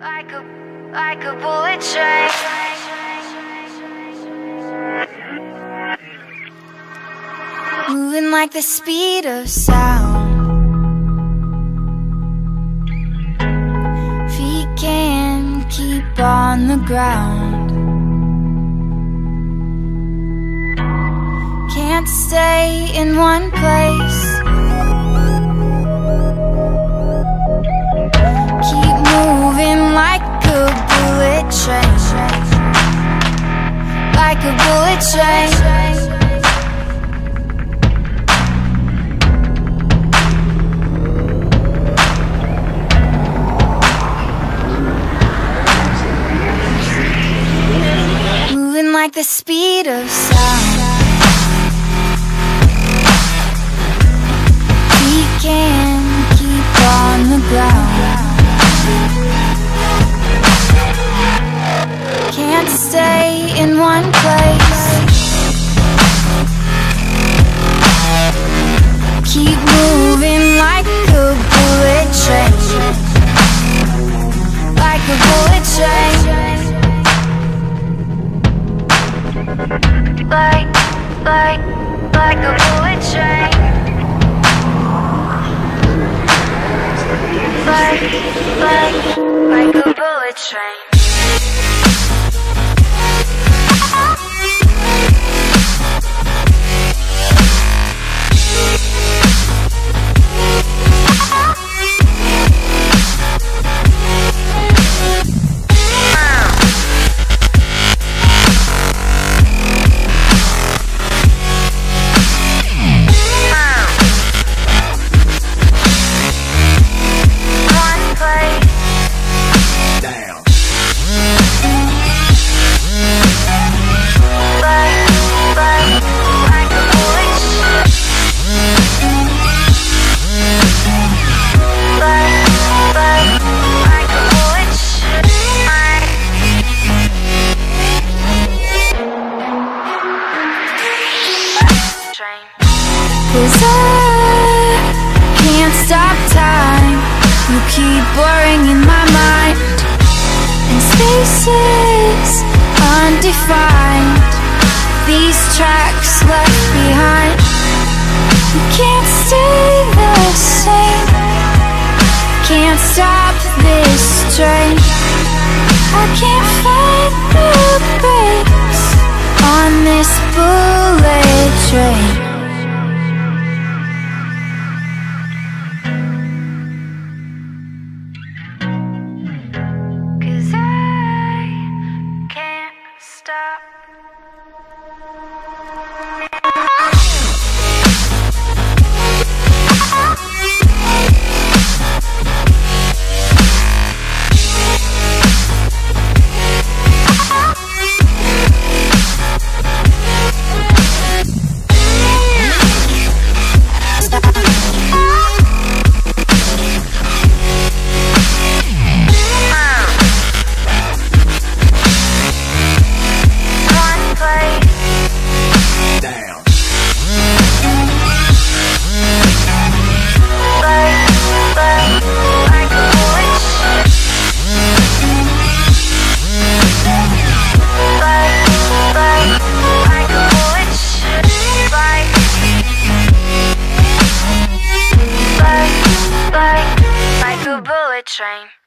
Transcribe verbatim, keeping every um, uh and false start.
Like a, like a bullet train. Moving like the speed of sound. Feet can't keep on the ground. Can't stay in one place. Keep moving like a bullet train. Like a bullet train. Moving like the speed of sound. We can't keep on the ground. Can't stay in one place. Keep moving like a bullet train. Like a bullet train. Like, like, like a bullet train. Like, like, like a bullet train. Cause I can't stop time. You keep blurring in my mind. And spaces undefined. These tracks left behind. You can't stay the same. Can't stop this train. I can't find the brakes on this bullet train. Train.